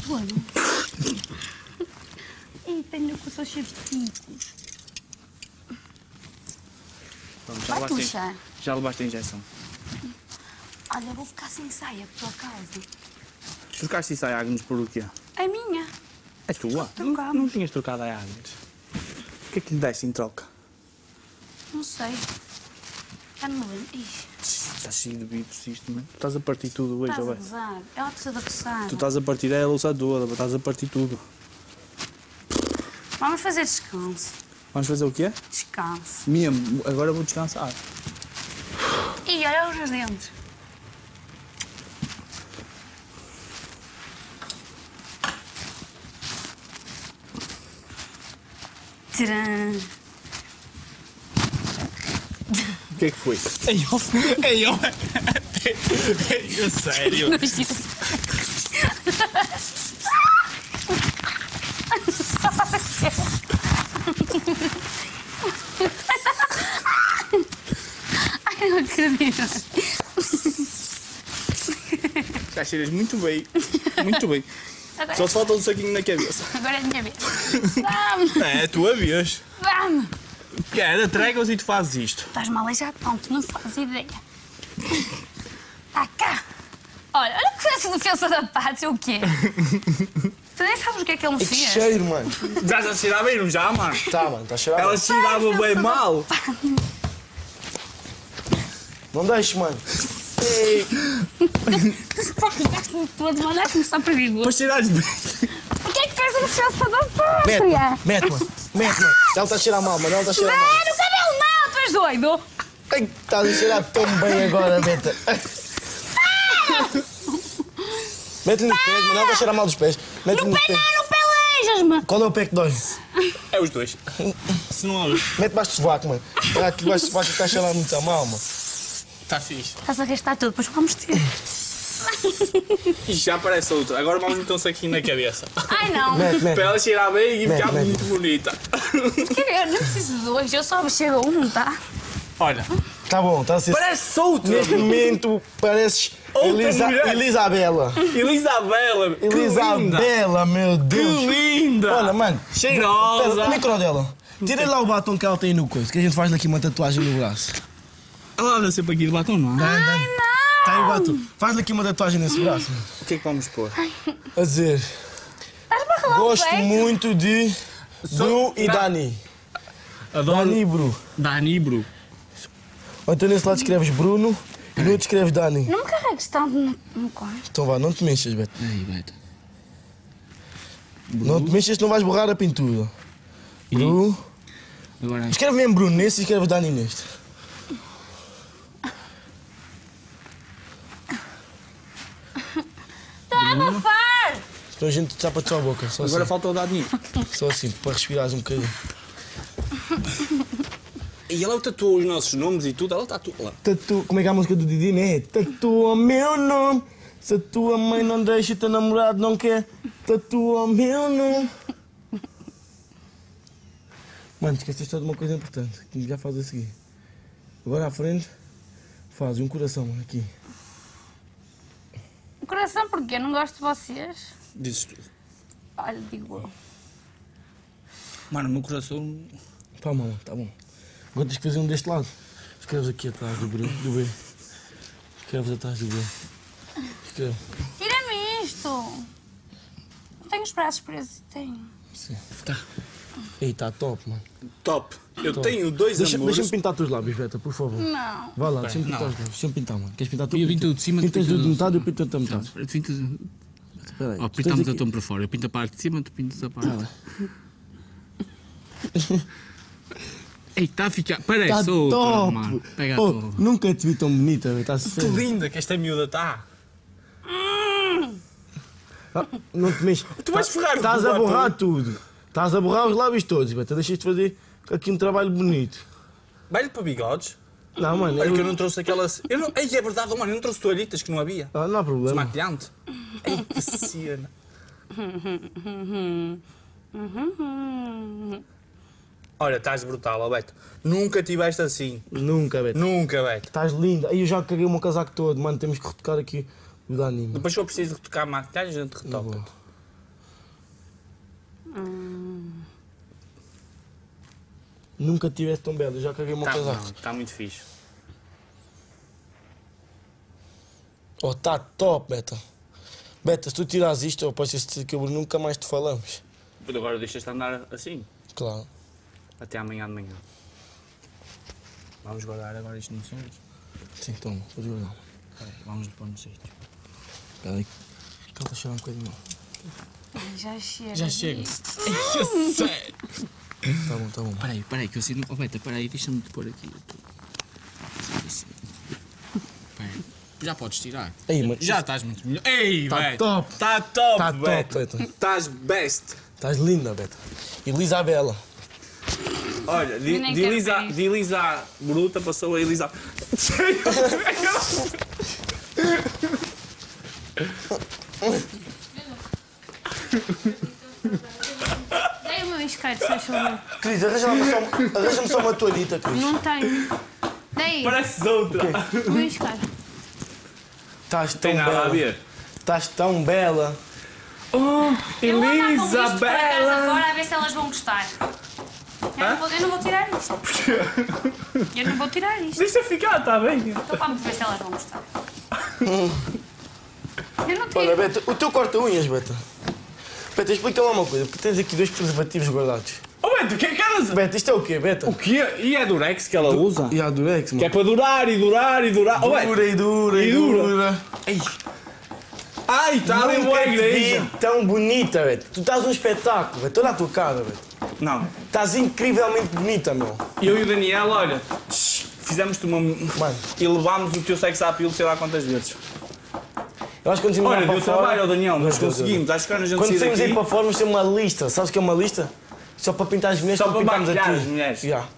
todo. E tenho com os seus cheio de picos. Já levaste a injeção. Olha, vou ficar sem saia, por acaso. Trocaste isso a Agnes por o quê? A minha. É tua? Não tinhas trocado a Agnes. O que é que lhe deste em troca? Não sei. Já não me lembro. Está cheio de vidros isto, mano. Tu estás a partir tudo hoje, Estás a ou gozar. Ela precisa de coçar. Tu estás a partir a louça toda, estás a partir tudo. Vamos fazer descanso. Vamos fazer o quê? Descanso. Mesmo, agora vou descansar. E olha os dentes. Tcharam! O que é que foi? É sério? Ai, não acredito. Já cheiras muito bem. Muito bem. Agora, Só te falta um saquinho na cabeça. agora é a minha vez. Dá-me! É a tua vez. Dá-me! Quer, tregas e tu fazes isto. Estás mal aleijado, tu não fazes ideia. Tá cá! Olha que fez a defesa da pátria, o quê? Tu nem sabes o que é que ele me Que fez? cheiro, mano. Já a cheirar bem, não já, mano? Tá, mano, está a cheirar. Ela cheirava bem mal. Não deixes, mano. Tu ficaste-me todo, mandaste-me só para rigor. Para cheirares bem. Porquê é que fez a defesa da pátria? Mete, mano. Ela está a cheirar mal, mano. Ela está a cheirar mal. Não, no cabelo não, tu és doido. Ai, estás a cheirar tão bem agora, Meta. Mete-lhe nos pés, mano. Ela está a cheirar mal dos pés. Mete-lhe No nos pé pés. não, no pé aleijas-me. Qual é o pé que dói? É os dois. Se não há. Mete baixo do sovaco, mano. Olha aqui baixo do sovaco está a cheirar muito mal, mano. Está fixe. Estás a gastar tudo, depois vamos ter. E já aparece outra. Agora vamos meter um saquinho na cabeça. Ai não. Mete. Para ela cheirar bem e ficar Mete. muito bonita. Eu não preciso de dois, eu só chego a um, não está? Olha. Tá bom, está a ser... Parece outra. Neste momento pareces Outra mulher. Elisabela. Elisabela. Que linda. Elisabela, meu Que Deus. linda. Olha, mano. Cheirosa. Pera, o micro dela. Tira lá o batom que ela tem no coiso, que a gente faz-lhe aqui uma tatuagem no braço. Ela anda sempre aqui de batom, não é? Ai, não! Tá aí o batom. Faz-lhe aqui uma tatuagem nesse braço. Mano. O que é que vamos pôr? A dizer, Estás-me a ralar o gosto peito? muito de Bru e Dani. Adoro. Dani e Bru. Dani Bru. Ou então nesse lado escreves Bruno e no outro escreves Dani. Não me carregues tanto no quarto. Então vá, não te mexas, Beto. Aí, Beto. Não te mexas, não vais borrar a pintura. Bru. Agora. Escreve mesmo Bruno nesse e escreve Dani neste. Está a abafar! Então a gente tapa-te só a boca. Só Agora assim. falta o Dani. Só assim, para respirares um bocadinho. E ela tatuou os nossos nomes e tudo. Ela tatuou lá. Tatu... Como é que é a música do Didi, né? Tatua meu nome. Se a tua mãe não deixa, o teu namorado não quer. Tatua meu nome. Mano, esqueceste de uma coisa importante, que já faz a seguir. Agora à frente, faz um coração, mano, aqui. O coração, porquê? Eu não gosto de vocês. Dizes tudo. Olha, digo eu. Mano, o meu coração. Pá, mano, tá bom. Agora tens que fazer um deste lado. Escreves aqui atrás do B. Escreves atrás do B. Escreve. Tira-me isto! Não tenho os braços presos. Tenho. Sim. Tá. Ei, tá top, mano. Top. Eu Top. tenho dois amores. Deixa-me pintar os teus lábios, Beta, por favor. Não. Vai lá, deixa-me pintar não. os lábios. Deixa-me pintar, mano. Queres pintar tu? Eu pinto de cima, tu Pintas pintas de do- metade e eu pinto da metade. Espera aí. Ó, tu tens pintamos a aqui- tom para fora. Eu pinto a parte de cima, tu pintas a parte. Ei, está a ficar. Parece Tá outra, top! mano. Pega a Oh, tua. nunca te vi tão bonita, Beta. Está Que linda que esta miúda está. Não te mexes. Tu vais ferrar o Estás a batom. borrar tudo. Estás a borrar os lábios todos, Beta. Deixas de fazer aqui um trabalho bonito. Vai-lhe para bigodes. Não, mano. Olha que eu não trouxe aquelas. Eu não... Ei, é verdade, mano, eu não trouxe toalhitas que não havia. Ah, não há problema. Desmaquilhante. Ei, que cena. Olha, estás brutal, ó Beto. Nunca tiveste assim. Nunca, Beta. Nunca, Beto. Estás linda. Aí eu já caguei o meu casaco todo, mano. Temos que retocar aqui o Danilo. Depois se eu preciso retocar a maquilhagem, a gente retoca. Nunca tiveste tão belo, eu já caguei o meu casaco. Está muito fixe. Oh, tá top, Beta. Beta, se tu tirares isto, eu posso dizer que eu nunca mais te falamos. Mas agora deixas-te andar assim. Claro. Até amanhã de manhã. Vamos guardar agora isto no centro. Sim, toma, pode guardar. Vamos pôr no sítio. Espera aí, que ele está a chorar um bocadinho. Já chega. Já chega. Sério? Tá bom. Espera aí, que eu sinto... Oh, Beta, espera aí, deixa-me te pôr aqui. Espera aí. Já podes tirar. Ei, mas Já estás muito melhor. Ei, Tá velho. top. Está top, tá Beta. top, Beta. Estás best. Estás linda, Beta. Elisabela. Olha, Eu nem quero ver isto. de Elisa bruta passou a Elisa... Dei o meu isqueiro, se faz favor. Cris, arranja-me só uma toalhita, Cris. Não tenho. Dei Parece outra. o meu isqueiro. Estás tão Tem nada a bela. ver. Estás tão bela. Oh, Eu vou andar com isto para casa Elisabela. fora a ver se elas vão gostar. Eu não vou tirar isto. Eu não vou tirar isto. Deixa ficar, está bem. Então vamos ver se elas vão gostar. Eu não tiro. Olha, Beta, o teu corta-unhas, Beta. Beta, explica lá uma coisa, porque tens aqui 2 preservativos guardados. Oh, Beto, o que é que andas? Beta, isto é o quê, Beta? O quê? E é Durex que ela usa? E a Durex, Que é mano. para durar e durar e durar. Oh, Beto. Dura e dura e E dura. dura. Ei. Ai, está ali Nunca boa te igreja. vi tão bonita, Beta. Tu estás um espetáculo, Beta. Olha a tua cara, Beta. Não. Estás incrivelmente bonita, meu. Eu e o Daniel, olha, fizemos-te uma... Mano, E levámos o teu sex appeal sei lá quantas vezes. eu acho que quando saímos Olha, lá deu para fora... trabalho ao Daniel, nós Deu. conseguimos. Acho que quando a gente Quando sair saímos aí daqui... para fora, vamos ter uma lista. Sabes o que é uma lista? Só para pintar as mulheres, Só para pintarmos a maquilhar ti. as mulheres. Yeah.